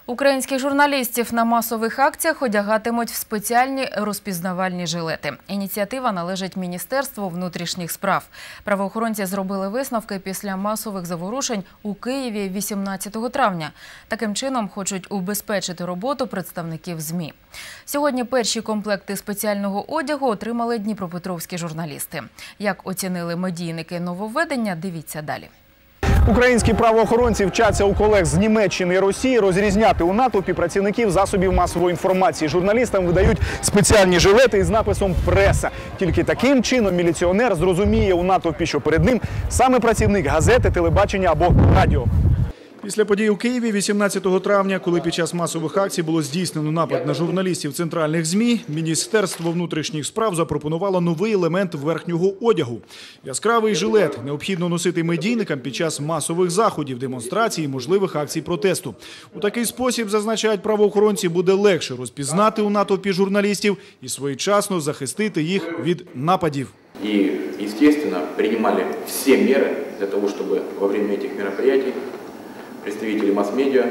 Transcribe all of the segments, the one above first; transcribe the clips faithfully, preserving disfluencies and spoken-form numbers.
Українських журналістів на масових акціях одягатимуть в спеціальні розпізнавальні жилети. Ініціатива належить Міністерству внутрішніх справ. Правоохоронці зробили висновки після масових заворушень у Києві вісімнадцятого травня. Таким чином хочуть убезпечити роботу представників ЗМІ. Сьогодні перші комплекти спеціального одягу отримали дніпропетровські журналісти. Як оцінили медійники нововведення, дивіться далі. Українські правоохоронці вчаться у колег з Німеччини і Росії розрізняти у натовпі працівників засобів масової інформації. Журналістам видають спеціальні жилети із написом «Преса». Тільки таким чином міліціонер зрозуміє у натовпі, що перед ним саме працівник газети, телебачення або радіо. Після подій у Києві вісімнадцятого травня, коли під час масових акцій було здійснено напад на журналістів центральних ЗМІ, Міністерство внутрішніх справ запропонувало новий елемент верхнього одягу. Яскравий жилет необхідно носити медійникам під час масових заходів, демонстрацій і можливих акцій протесту. У такий спосіб, зазначають правоохоронці, буде легше розпізнати у натовпі журналістів і своєчасно захистити їх від нападів. І, звісно, приймали всі міри для того, щоб во время цих мероприятий представители масс-медиа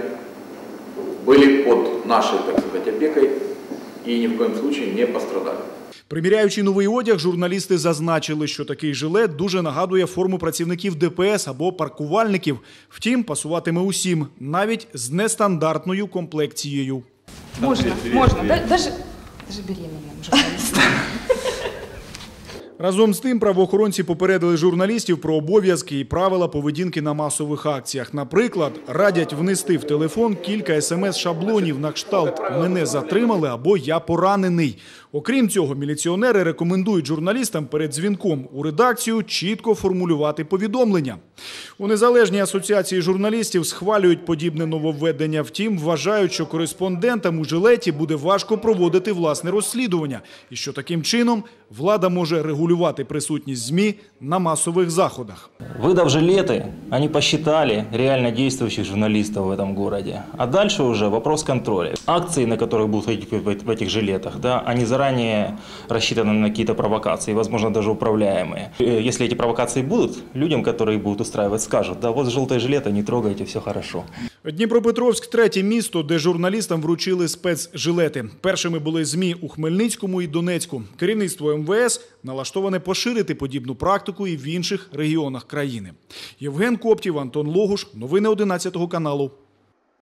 были под нашей, так сказать, опекой и ни в коем случае не пострадали. Приміряючи новий одяг, журналісти зазначили, що такий жилет дуже нагадує форму працівників ДПС або паркувальників. Втім, пасуватиме усім, навіть з нестандартною комплекцією. Можна, можна, навіть беременним журналістам. Разом з тим, правоохоронці попередили журналістів про обов'язки і правила поведінки на масових акціях. Наприклад, радять внести в телефон кілька смс-шаблонів на кшталт «Мене затримали» або «Я поранений». Окрім цього, міліціонери рекомендують журналістам перед дзвінком у редакцію чітко формулювати повідомлення. У Незалежній асоціації журналістів схвалюють подібне нововведення. Втім, вважають, що кореспондентам у жилеті буде важко проводити власне розслідування. І що таким чином влада може регулювати присутність ЗМІ на масових заходах. Выдав жилеты, они посчитали реально действующих журналистов в этом городе. А дальше уже вопрос контроля. Акции, на которых будут ходить в этих жилетах, да, они заранее рассчитаны на какие-то провокации, возможно, даже управляемые. Если эти провокации будут, людям, которые их будут устраивать, скажут, да, вот желтые жилеты, не трогайте, все хорошо. Дніпропетровськ – третє місто, де журналістам вручили спецжилети. Першими були ЗМІ у Хмельницькому і Донецьку. Керівництво ем ве ес налаштоване поширити подібну практику і в інших регіонах країни. Євген Коптів, Антон Логуш. Новини одинадцятого каналу.